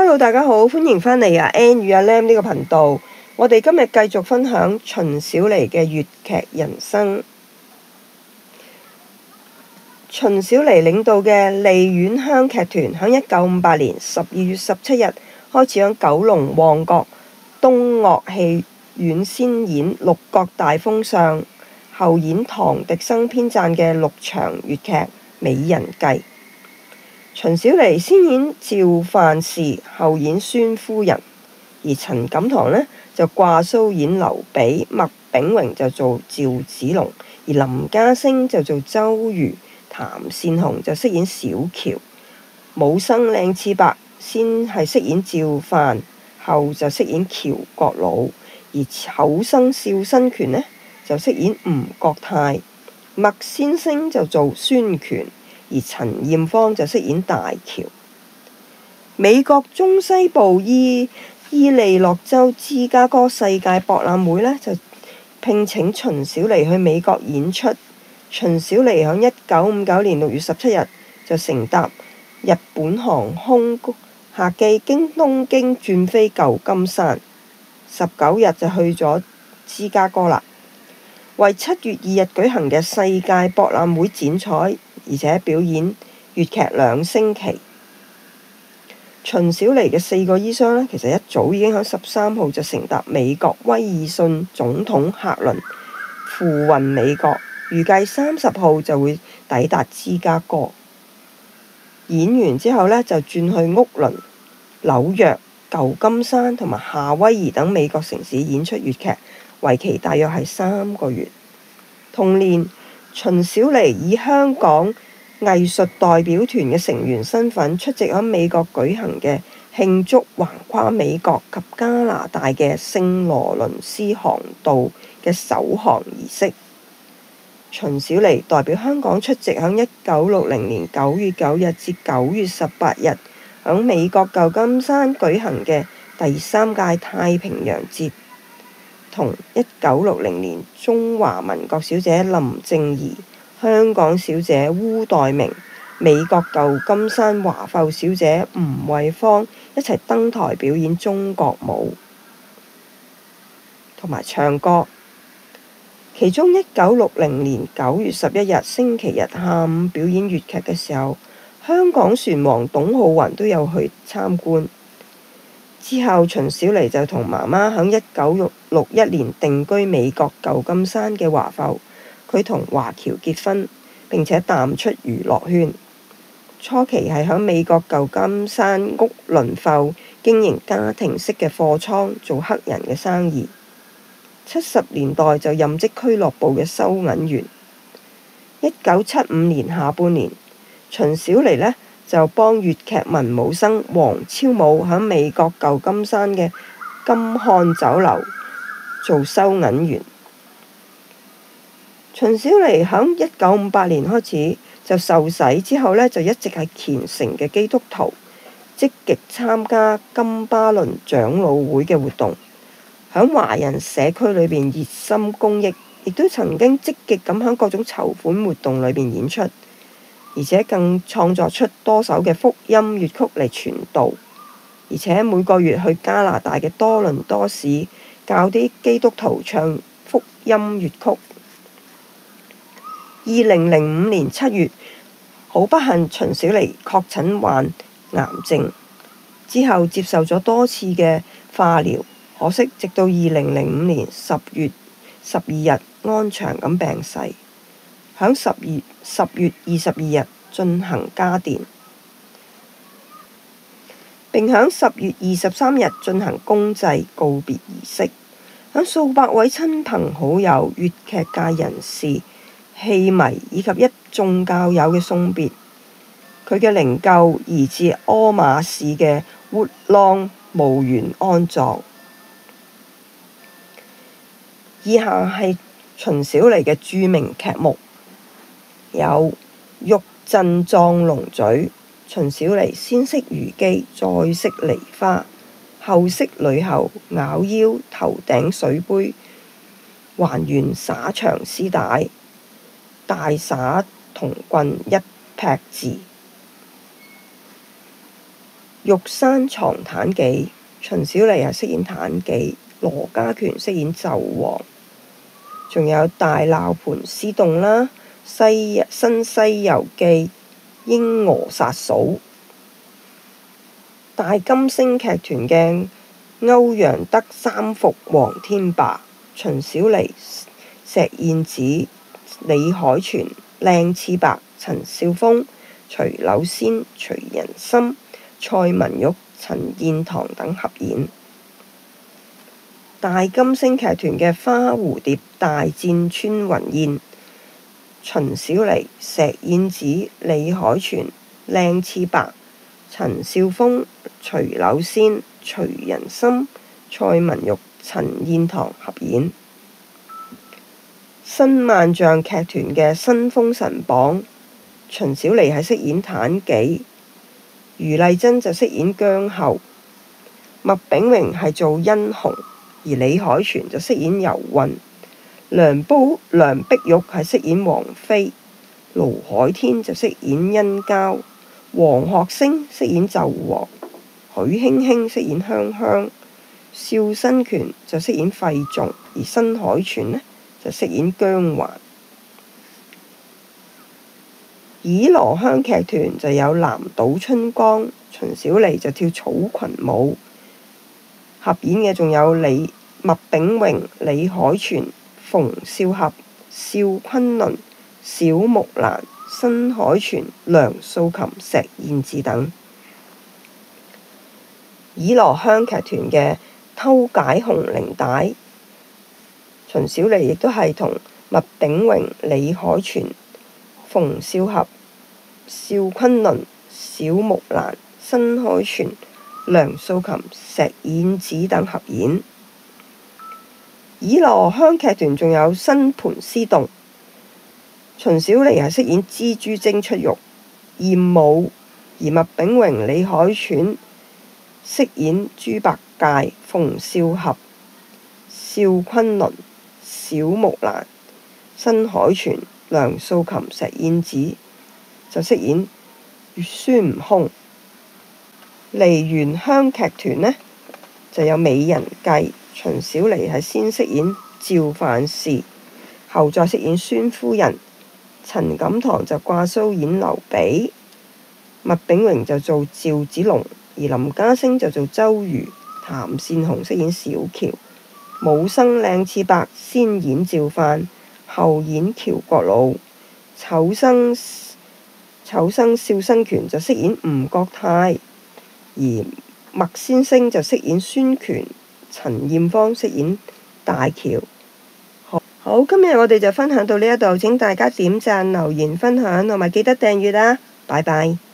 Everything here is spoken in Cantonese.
Hello， 大家好，歡迎返嚟Ann 與阿 Lam 呢個頻道。我哋今日繼續分享秦小梨嘅粵劇人生。秦小梨領導嘅梨園鄉劇團喺1958年12月17日開始喺九龍旺角東樂戲院先演《六國大封相》，後演唐滌生編撰嘅6場粵劇《美人計》。秦小梨先演趙范氏，後演孫夫人，而陳錦棠呢就掛鬚演劉備，麥炳榮就做趙子龍，而林家聲就做周瑜，譚善紅就飾演小喬。武生靚次伯先係飾演趙範，後就飾演喬國老，而後生邵新權呢就飾演吳國泰，麥先生就做孫權，而陳艷芳就飾演大喬。美國中西部伊利諾州芝加哥世界博覽會呢，就聘請秦小梨去美國演出。秦小梨喺1959年6月17日就乘搭日本航空客機經東京轉飛舊金山，19日就去咗芝加哥啦，為7月2日舉行嘅世界博覽會剪彩，而且表演粵劇2星期。秦小梨嘅4個衣箱呢，其實一早已經喺13號就乘搭美國威爾遜總統客輪赴運美國，預計30號就會抵達芝加哥。演完之後呢，就轉去屋崙、紐約、舊金山同埋夏威夷等美國城市演出粵劇，為期大約係3個月。同年，秦小梨以香港藝術代表團嘅成員身份出席喺美國舉行嘅慶祝橫跨美國及加拿大嘅聖羅倫斯航道嘅首航儀式。秦小梨代表香港出席喺1960年9月9日至9月18日喺美國舊金山舉行嘅第3屆太平洋節，同1960年中華民國小姐林靜儀、香港小姐鄔黛明、美國舊金山華埠小姐吳惠芳一齊登台表演中國舞同埋唱歌。其中1960年9月11日星期日下午表演粵劇嘅時候，香港船王董浩雲都有去參觀。之後秦小梨就同媽媽喺1961年定居美國舊金山嘅華埠，佢同華僑結婚，並且淡出娛樂圈。初期係喺美國舊金山屋崙埠經營家庭式嘅貨倉，做黑人嘅生意。70年代就任職俱樂部嘅收銀員。1975年下半年，秦小梨呢就幫粵劇文武生黃超武喺美國舊金山嘅金漢酒樓做收銀員。秦小梨喺1958年開始就受洗之後呢，就一直係虔誠嘅基督徒，積極參加金巴倫長老會嘅活動，喺華人社區裏邊熱心公益，亦都曾經積極咁喺各種籌款活動裏邊演出，而且更創作出多首嘅福音粵曲嚟傳道，而且每個月去加拿大嘅多倫多市教啲基督徒唱福音粵曲。2005年7月，好不幸秦小梨確診患癌症，之後接受咗多次嘅化療，可惜直到2005年10月12日安詳咁病逝，響10月22日進行家奠，並響10月23日進行公祭告別儀式，響數百位親朋好友、粵劇界人士、戲迷以及一眾教友嘅送別，佢嘅靈柩移至柯馬市嘅活浪墓園安葬。以下係秦小梨嘅著名劇目，有玉陣撞龍嘴。秦小梨先識虞姬，再識梨花，後識呂后，咬腰頭頂水杯，還原耍長絲帶，大耍銅棍一劈字。 玉山藏妲己，秦小梨係飾演妲己，羅家權飾演紂王。仲有大鬧盤絲洞啦，新西遊記英娥殺嫂。大金星劇團嘅歐陽德三伏黃天霸，秦小梨、石燕子、李海泉、靚次伯、陳笑風、徐柳仙、徐仁心、蔡文玉、陳燕棠等合演。大金星劇團嘅花蝴蝶大戰穿雲燕，秦小梨、石燕子、李海泉、靚次伯、陳笑風、徐柳仙、徐仁心、蔡文玉、陳燕棠合演。新萬象劇團嘅新封神榜，秦小梨係飾演妲己，余麗珍就飾演姜后，麥炳榮係做殷紅，而李海泉就飾演尤韻，梁碧玉係飾演王妃，盧海天就飾演殷郊，黃學星飾演紂王，許興興飾演香香，邵新權就飾演費仲，而新海泉呢就飾演姜環。綺羅香劇團就有南島春光，秦小梨就跳草裙舞，合演嘅仲有麥炳榮、李海泉、馮少俠、邵昆侖、小木蘭、新海泉、梁素琴、石燕子等。綺羅香劇團嘅偷解紅翎帶，秦小梨亦都係同麥炳榮、李海泉、馮少俠、邵昆侖、小木蘭、新海泉、梁素琴、石燕子等合演。綺羅香劇團仲有新盤絲洞，秦小梨係飾演蜘蛛精出獄、艷舞，而麥炳榮、李海泉飾演豬八戒、馮少俠、邵昆侖、小木蘭、新海泉、梁素琴、石燕子就飾演孫悟空。梨園香劇團呢就有美人計，秦小梨係先飾演趙范氏，後再飾演孫夫人，陳錦棠就掛鬚演劉備，麥炳榮就做趙子龍，而林家聲就做周瑜，譚善紅飾演小喬，武生靚次伯先演趙範，後演喬國老，丑生邵新權就飾演吳國泰，而麥先生就飾演孫權，陳艷芳飾演大喬。好，今日我哋就分享到呢一度，請大家點讚、留言、分享，同埋記得訂閱啦，拜拜。